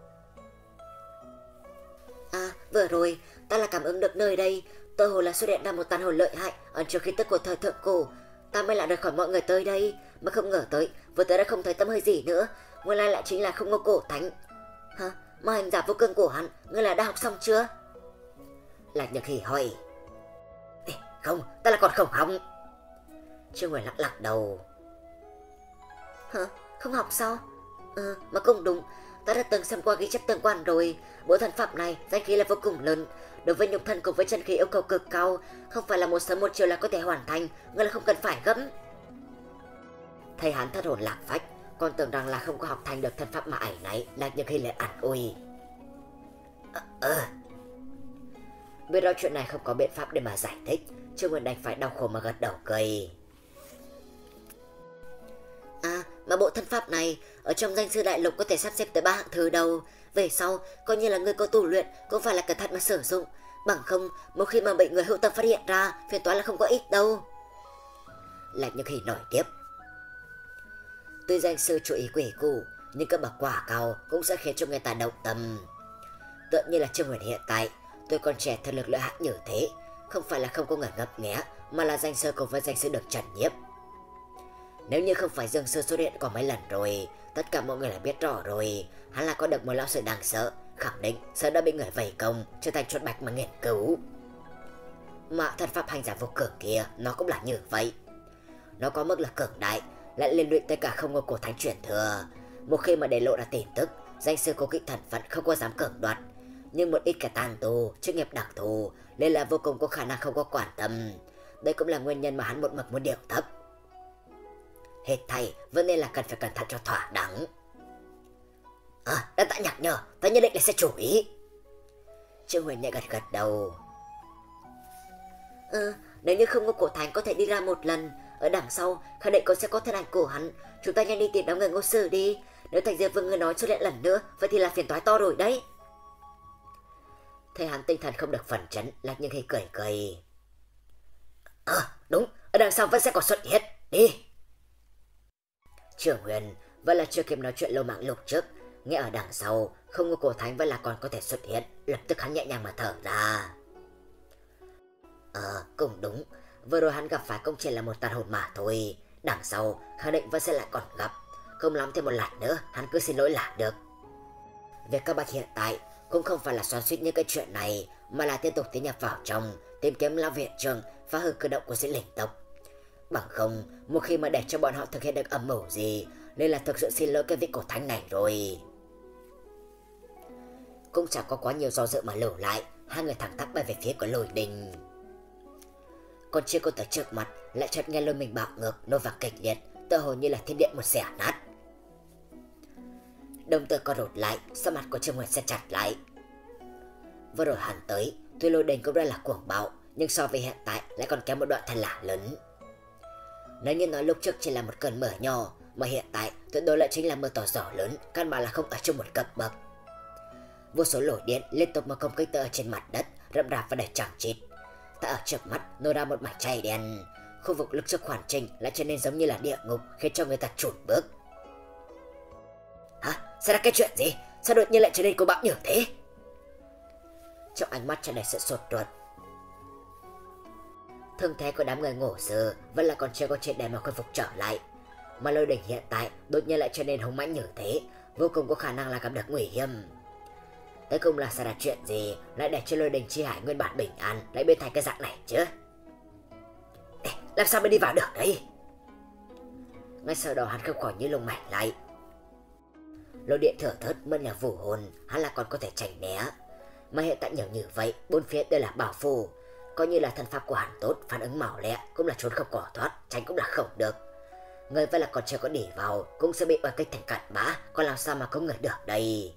À, vừa rồi ta là cảm ứng được nơi đây, tựa hồ là xuất hiện ra một tàn hồn lợi hại ẩn chứa khí tức của thời thượng cổ. Ta mới là rời khỏi mọi người tới đây, mà không ngờ tới vừa tới đã không thấy tấm hơi gì nữa. Nguyên lai lại chính là Không Ngô cổ thánh. Hả? Mà hành giả vô cương của hắn, ngươi là đã học xong chưa? Lạc Nhược Hy hỏi. Ê, không, ta là còn không học. Trương Huyền lắc lắc đầu. Hả? Không học sao? Ừ, mà cũng đúng, ta đã từng xem qua ghi chép tương quan rồi. Bộ thần pháp này danh khí là vô cùng lớn, đối với nhục thân cùng với chân khí yêu cầu cực cao, không phải là một sớm một chiều là có thể hoàn thành, ngươi là không cần phải gấp. Thầy hắn thất hồn lạc phách, còn tưởng rằng là không có học thành được thân pháp mà ảnh này. Lạc Nhược Hy lại ản ôi. Ờ, ờ. Biết rõ chuyện này không có biện pháp để mà giải thích, Trương Nguyên đành phải đau khổ mà gật đầu cười. À, mà bộ thân pháp này ở trong danh sư đại lục có thể sắp xếp tới ba hạng thứ đầu. Về sau, coi như là người có tu luyện cũng phải là cẩn thận mà sử dụng, bằng không một khi mà bị người hữu tâm phát hiện ra, phiền toái là không có ít đâu. Lạc Nhược Hy nói tiếp. Tuy danh sư chú ý quỷ cũ, nhưng các bậc quả cao cũng sẽ khiến cho người ta động tâm. Tựa như là Trương Huyền hiện tại, tôi còn trẻ thực lực lợi hại như thế, không phải là không có người ngấp nghé, mà là danh sư cùng với danh sư được trần nhiếp. Nếu như không phải Dương Sư xuất hiện có mấy lần rồi, tất cả mọi người đã biết rõ rồi, hắn là có được một lão sư đáng sợ, khẳng định sớm đã bị người vây công, trở thành chuột bạch mà nghiên cứu. Mà thần pháp hành giả vô cường kia, nó cũng là như vậy. Nó có mức là cường đại, lại liên lụy tới cả Không Ngô cổ thánh truyền thừa. Một khi mà để lộ ra tin tức, danh sư cố kỵ thần phận không có dám cường đoạt. Nhưng một ít kẻ tàn tù, chức nghiệp đặc thù, nên là vô cùng có khả năng không có quan tâm. Đây cũng là nguyên nhân mà hắn một mực muốn điều thấp. Hết thầy vẫn nên là cần phải cẩn thận cho thỏa đáng. À, đã tạ nhắc nhở, ta nhất định là sẽ chú ý. Trương Huyền nhẹ gật gật đầu. Ừ, nếu như Không Ngô cổ thánh có thể đi ra một lần, ở đằng sau khẳng định cũng sẽ có thân ảnh của hắn. Chúng ta nhanh đi tìm đám người Ngô Sử đi. Nếu Thành Diệp Vương người nói xuất hiện lần nữa, vậy thì là phiền toái to rồi đấy. Thấy hắn tinh thần không được phấn chấn, Lạc Nhược Hy cười cười. À, đúng, ở đằng sau vẫn sẽ còn xuất hiện. Đi. Trưởng Huyền vẫn là chưa kịp nói chuyện lâu mạng lúc trước, nghe ở đằng sau Không Ngô cổ thánh vẫn là còn có thể xuất hiện, lập tức hắn nhẹ nhàng mà thở ra. Ờ, cũng đúng, vừa rồi hắn gặp phải cũng chỉ là một tàn hồn mà thôi, đằng sau khẳng định vẫn sẽ lại còn gặp. Không lắm thêm một lát nữa hắn cứ xin lỗi là được. Việc các bác hiện tại cũng không phải là xoắn xuýt những cái chuyện này, mà là tiếp tục tiến nhập vào trong, tìm kiếm lão viện trưởng, phá hư cử động của Diễn Linh tộc. Bằng không, một khi mà để cho bọn họ thực hiện được âm mưu gì, nên là thực sự xin lỗi cái vị cổ thánh này rồi. Cũng chẳng có quá nhiều do dự mà lưu lại, hai người thẳng tắp bay về phía của Lôi Đình. Còn chưa có tới trước mặt, lại chợt nghe lôi mình bạo ngược, nôi vàng kịch liệt, tựa hồ như là thiên địa một xẻ nát. Đồng tử co rụt lại, sắc mặt của Trương Nguyệt sẽ chặt lại. Vừa rồi hắn tới, tuy Lôi Đình cũng đã là cuồng bạo, nhưng so với hiện tại lại còn kém một đoạn thật là lớn. Nếu như nói lúc trước chỉ là một cơn mưa nhỏ, mà hiện tại tuyệt đối lại chính là mưa to gió lớn, căn bản là không ở chung một cấp bậc. Vô số lỗ điện liên tục mà công kích tới ở trên mặt đất, rậm rạp và đầy chẳng chịt. Ta ở trước mắt nô ra một mảnh cháy đen, khu vực lực trước hoàn trình lại trở nên giống như là địa ngục, khiến cho người ta chùn bước. Hả? Sao là cái chuyện gì? Sao đột nhiên lại trở nên cô bão như thế? Trong ánh mắt tràn đầy sự sốt ruột. Thương thế của đám người ngủ giờ vẫn là còn chưa có chuyện để mà khôi phục trở lại, mà Lôi Đình hiện tại đột nhiên lại trở nên hung mãnh như thế, vô cùng có khả năng là gặp được nguy hiểm. Tới cùng là xảy ra chuyện gì lại để cho Lôi Đình chi hải nguyên bản bình an lại biến thành cái dạng này chứ? Ê, làm sao mới đi vào được đấy? Ngay sau đó hắn không khỏi như lông mày lại. Lôi điện thở thớt mơn là vũ hồn, hắn là còn có thể tránh né, mà hiện tại nhiều như vậy, bốn phía đều là bảo phủ, coi như là thân pháp của hắn tốt, phản ứng mỏng lẹ cũng là trốn không cỏ thoát, tránh cũng là không được. Người vẫn là còn chưa có đỉ vào cũng sẽ bị oai kích thành cặn bã, còn làm sao mà có người được đây?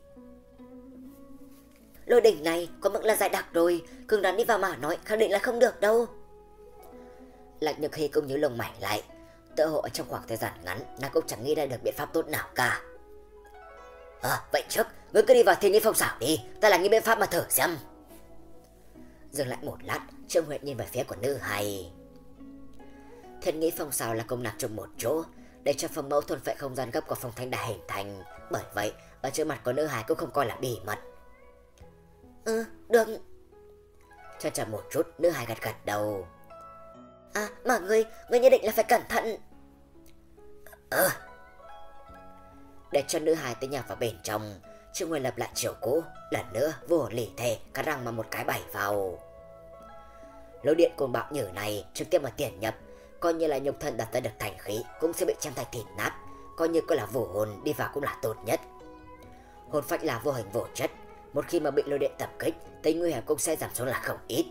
Lôi Đình này có mức là giải đặc rồi, cường đoán đi vào mà nói khẳng định là không được đâu. Lạnh Nhược Hy cũng nhíu lông mày lại, tựa hồ ở trong khoảng thời gian ngắn nàng cũng chẳng nghĩ ra được biện pháp tốt nào cả. À, vậy trước ngươi cứ đi vào thiên nghĩ phong xảo đi, ta là nghĩ biện pháp mà thử xem. Dừng lại một lát, Trương Huệ nhìn về phía của nữ hài. Thiên nghĩ phong xảo là công nạp chung một chỗ, để cho phong mẫu thuần phệ không gian gấp của phong thanh đã hình thành, bởi vậy ở trước mặt của nữ hài cũng không coi là bí mật. Ừ, được. Cho chậm một chút, nữ hài gật gật đầu. À, mà ngươi, ngươi nhất định là phải cẩn thận. Ờ. Để cho nữ hài tới nhà vào bên trong, Trương Nguyên lập lại chiều cũ, lần nữa vô hồn lì thề, cắn răng mà một cái bày vào. Lôi điện côn bạo nhử này trực tiếp mà tiền nhập, coi như là nhục thân đặt tới được thành khí cũng sẽ bị chém thành thịt nát, coi như có là vô hồn đi vào cũng là tốt nhất. Hồn phách là vô hình vô chất, một khi mà bị lôi điện tập kích, tính nguy hiểm cũng sẽ giảm xuống là không ít.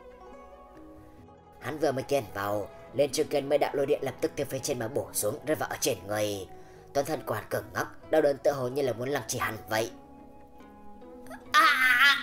Hắn vừa mới tiến vào, lên chứng kiến mấy đạo lôi điện lập tức từ phía trên mà bổ xuống, rơi vào ở trên người. Toàn thân của hắn cứng ngắc, đau đớn tựa hồ như là muốn lăng trì hắn vậy. À!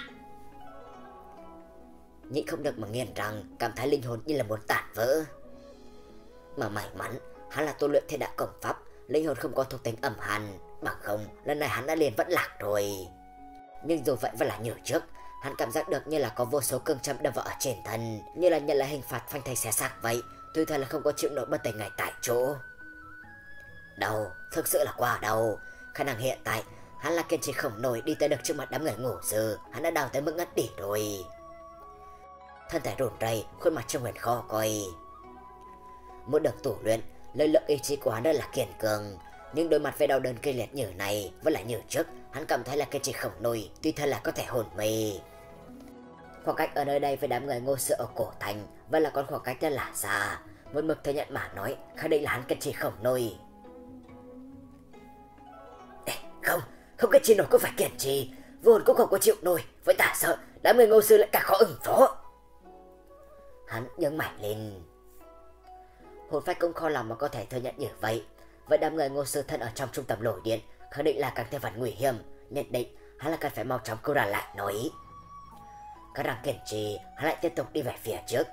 Nhịn không được mà nghiền răng, cảm thấy linh hồn như là muốn tản vỡ. Mà may mắn, hắn là tu luyện thiên đạo công pháp, linh hồn không có thuộc tính ẩm hàn, bằng không lần này hắn đã liền vẫn lạc rồi. Nhưng dù vậy vẫn là như trước, hắn cảm giác được như là có vô số cương châm đâm vào ở trên thân, như là nhận lại hình phạt phanh thây xé xác vậy, tuy thật là không có chịu nổi bất tỉnh ngay tại chỗ. Đau, thực sự là quá đau, khả năng hiện tại hắn là kiên trì không nổi đi tới được trước mặt đám người ngủ giờ, hắn đã đau tới mức ngất đỉ rồi. Thân thể run rẩy, khuôn mặt Trương Huyền khó coi. Một được tủ luyện, lực lượng ý chí của hắn rất là kiên cường, nhưng đối mặt với đau đớn kinh liệt như này vẫn là như trước, hắn cảm thấy là kiên trì không nổi, tuy thân là có thể hồn mê. Khoảng cách ở nơi đây với đám người Ngô Sự ở cổ thành vẫn là còn khoảng cách rất là xa, một mực thừa nhận mà nói khẳng định là hắn kiên trì không nổi. Ê, không, không kiên trì nổi cũng phải kiên trì, vô hồn cũng không có chịu nổi, vậy ta sợ đám người Ngô Sư lại càng khó ứng phó. Hắn nhướng mày lên. Hồn phách cũng khó lòng mà có thể thừa nhận như vậy. Vậy đám người Ngô Sư thân ở trong trung tâm lôi điện khẳng định là càng thêm phần nguy hiểm, nhận định hắn là cần phải mau chóng cứu ra lại nói. Các răng kiên trì, hắn lại tiếp tục đi về phía trước.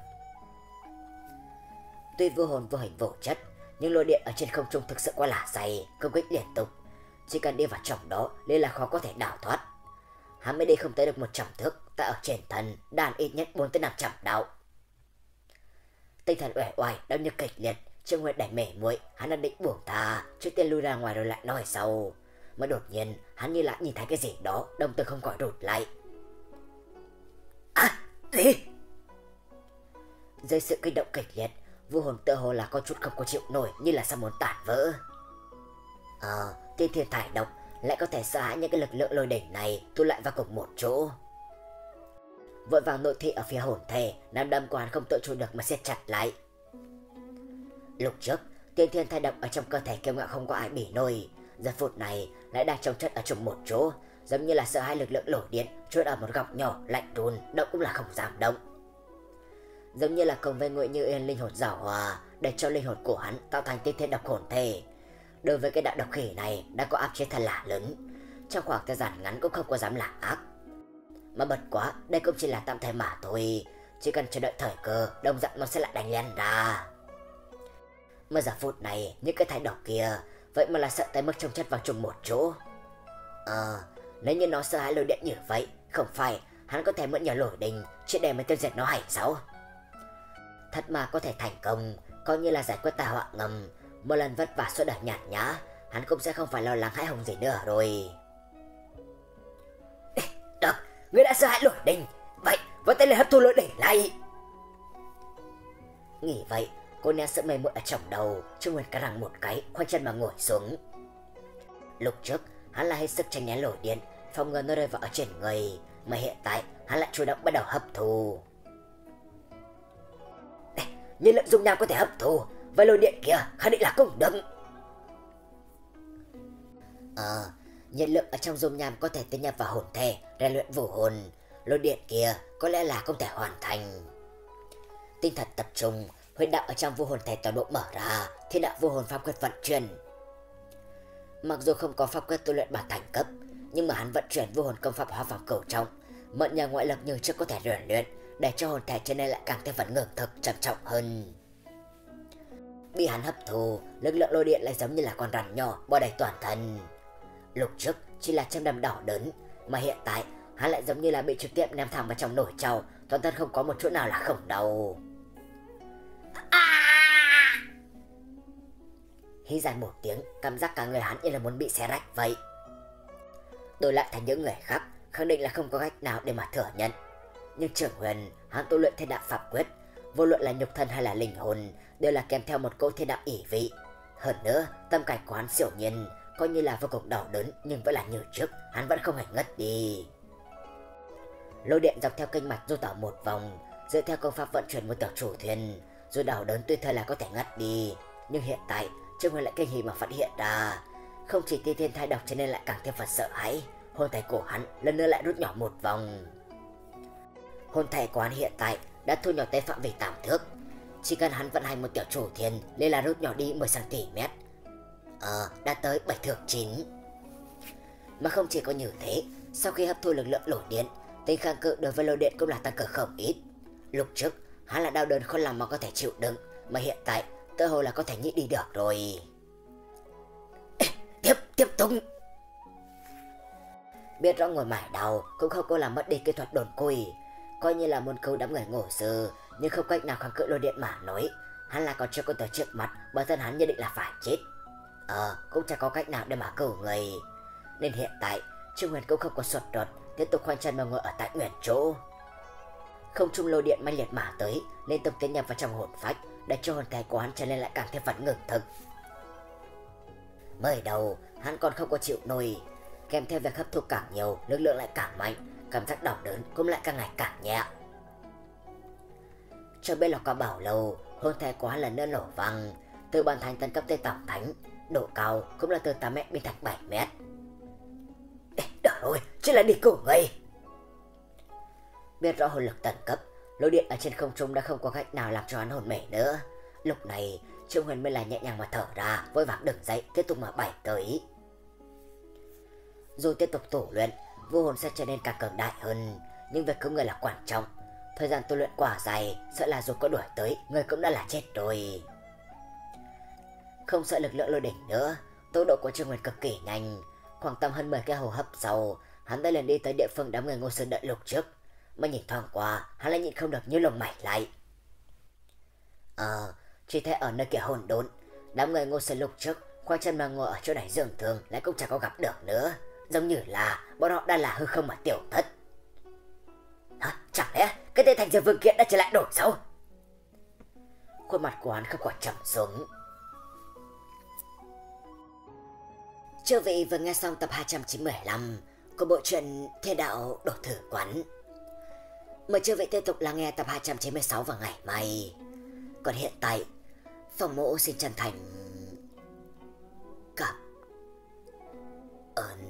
Tuy vô hồn vô hình vô chất, nhưng lôi điện ở trên không trung thực sự quá là dày, công kích liên tục, chỉ cần đi vào trong đó nên là khó có thể đào thoát. Hắn mới đi không tới được một trăm thước, ta ở trên thân đàn ít nhất bốn tới năm trăm đạo. Tinh thần uể oải đau như kịch liệt, Trương Nguyệt đẩy mể muội, hắn đang định buông tha, trước tiên lui ra ngoài rồi lại nói sau. Mà đột nhiên hắn như lại nhìn thấy cái gì đó, đồng tử không khỏi rụt lại. À, gì? Dưới sự kích động kịch liệt, Vô hồn tựa hồ là có chút không có chịu nổi, như là sắp muốn tản vỡ. Ờ, tiên thiên thải độc lại có thể sợ hãi những cái lực lượng lôi đỉnh này tụ lại vào cùng một chỗ. Vội vàng nội thị ở phía hồn thể, nắm đâm của hắn không tự chủ được mà siết chặt lại. Lúc trước, tiên thiên thải độc ở trong cơ thể kiêu ngạo không có ai bỉ nổi, giờ phút này lại đang trồng chất ở chung một chỗ, giống như là sợ hai lực lượng lôi điện trốn ở một góc nhỏ lạnh run, động cũng là không dám động. Giống như là cùng với Ngụy Như Yên linh hồn giảo hòa, để cho linh hồn của hắn tạo thành tiên thiên độc hồn thể. Đối với cái đạo độc khỉ này đã có áp chế thật là lớn, trong khoảng thời gian ngắn cũng không có dám làm ác. Mà bật quá, đây cũng chỉ là tạm thời mà thôi, chỉ cần chờ đợi thời cơ, đồng dạng nó sẽ lại đánh lên ra. Mà giờ phút này, những cái thái độc kia vậy mà là sợ tới mức trông chất vào chung một chỗ. Ờ, nếu như nó sợ hãi lôi điện như vậy, không phải hắn có thể mượn nhờ lôi đình chỉ để mà tiêu diệt nó hay sao? Thật mà có thể thành công, coi như là giải quyết tai họa ngầm, một lần vất vả suốt đời nhàn nhã, hắn cũng sẽ không phải lo lắng hãi hùng gì nữa rồi. Được, ngươi đã sợ hãi lôi đình, vậy với tay lên hấp thu lôi đình lại. Nghĩ vậy, cô nén sự mê muội ở trong đầu, Trương Nguyên cắn răng một cái, khoanh chân mà ngồi xuống. Lúc trước, hắn là hết sức tránh né lôi điện, phòng ngừa nó rơi vào ở trên người, mà hiện tại hắn lại chủ động bắt đầu hấp thu. Nhiên lượng dung nham có thể hấp thu, với lôi điện kia khẳng định là cũng được. Ờ, nhiên lượng ở trong dung nham có thể tiến nhập vào hồn thể, rèn luyện vũ hồn, lôi điện kia có lẽ là không thể hoàn thành. Tinh thần tập trung, huyết đạo ở trong vô hồn thể toàn bộ mở ra, thiên đạo vô hồn pháp quyết vận chuyển. Mặc dù không có pháp quyết tu luyện bản thành cấp, nhưng mà hắn vận chuyển vô hồn công pháp hóa vào cửu trọng, mượn nhờ ngoại lực như trước có thể rèn luyện, để cho hồn thể trở nên lại càng thêm phần ngưỡng thực trầm trọng hơn. Bị hắn hấp thu, lực lượng lôi điện lại giống như là con rắn nhỏ bao đầy toàn thân. Lúc trước chỉ là trăm đâm đỏ đớn, mà hiện tại hắn lại giống như là bị trực tiếp ném thẳng vào trong nồi trào, toàn thân không có một chỗ nào là không đau. À! Hí dài một tiếng, cảm giác cả người hắn như là muốn bị xé rách vậy. Đổi lại thành những người khác, khẳng định là không có cách nào để mà thừa nhận. Nhưng Trưởng Huyền, hắn tu luyện thiên đạo pháp quyết, vô luận là nhục thân hay là linh hồn, đều là kèm theo một cỗ thiên đạo ỷ vị. Hơn nữa, tâm cảnh của hắn siêu nhiên, coi như là vô cùng đau đớn, nhưng vẫn là như trước, hắn vẫn không hề ngất đi. Lôi điện dọc theo kinh mạch du tỏ một vòng, dựa theo công pháp vận chuyển một tiểu chủ thuyền, dù đau đớn tuy thời là có thể ngất đi, nhưng hiện tại Trương Huyền lại kinh hỉ mà phát hiện ra, không chỉ tiên thiên thai độc cho nên lại càng thêm phần sợ hãi, hồn thể của hắn lần nữa lại rút nhỏ một vòng. Hồn thể của hắn hiện tại đã thu nhỏ tới phạm vi tám thước, chỉ cần hắn vận hành một tiểu chủ thuyền nên là rút nhỏ đi mười xăng ti mét. Ờ, đã tới bảy thước chín. Mà không chỉ có như thế, sau khi hấp thu lực lượng lôi điện, tính kháng cự đối với lôi điện cũng là tăng cường không ít. Lúc trước hắn là đau đớn khó lòng mà có thể chịu đựng, mà hiện tại tự hồ là có thể nhịn đi được rồi. Tiếp, tiếp tục. Biết rõ ngồi mải đầu cũng không có làm mất đi kỹ thuật đồn cùi, coi như là muốn cứu đám người ngổ sư, nhưng không cách nào kháng cự lôi điện mà nói, hắn là còn chưa có tới trước mặt, bản thân hắn nhất định là phải chết. Ờ, cũng chẳng có cách nào để mà cứu người, nên hiện tại Trương Huyền cũng không có sốt ruột, tiếp tục khoanh chân mà ngồi ở tại nguyên chỗ. Không trung lôi điện mãnh liệt mà tới, liên tục tiến nhập vào trong hồn phách, để cho hồn thể của hắn trở nên lại càng thêm phần ngừng thực. Mới đầu hắn còn không có chịu nổi, kèm theo việc hấp thu càng nhiều, lực lượng lại càng mạnh, cảm giác đau đớn cũng lại càng ngày càng nhẹ. Cho biết là có bảo lâu, hồn thể của hắn lần nữa nổ vang, từ bàn thánh tấn cấp tới tổng thánh, độ cao cũng là từ tám mét biến thành bảy mét. Được rồi, chỉ là đi cứu người. Biết rõ hồn lực tấn cấp, lôi điện ở trên không trung đã không có cách nào làm cho hắn hồn mẻ nữa. Lúc này Trương Huyền mới là nhẹ nhàng mà thở ra, vội vàng đứng dậy tiếp tục mà bảy tới. Dù tiếp tục tu luyện, vô hồn sẽ trở nên càng cường đại hơn, nhưng việc cứu người là quan trọng. Thời gian tu luyện quá dài, sợ là dù có đuổi tới, người cũng đã là chết rồi. Không sợ lực lượng lôi đỉnh nữa, tốc độ của Trương Huyền cực kỳ nhanh, khoảng tầm hơn mười cái hô hấp sau, hắn đã liền đi tới địa phương đám người Ngô Sơn đợi lúc trước. Mà nhìn thoáng qua, hắn lại nhịn không được như lồng mày lại. Ờ, chỉ thấy ở nơi kia hồn đốn, đám người Ngô Sơn lúc trước khoanh chân mà ngồi ở chỗ này dưỡng thương lại cũng chẳng có gặp được nữa, giống như là bọn họ đã là hư không mà tiểu thất. Hả? Chẳng lẽ cái tên thành giờ vương kiện đã trở lại đổi sao? khuôn mặt của hắn không khỏi trầm xuống. Chư vị vừa nghe xong tập hai trăm chín mươi lăm của bộ truyện Thiên Đạo Đổ Thử Quán. Mời chư vị tiếp tục lắng nghe tập hai trăm chín mươi sáu vào ngày mai. Còn hiện tại, Phong Mộ xin chân thành cảm ơn.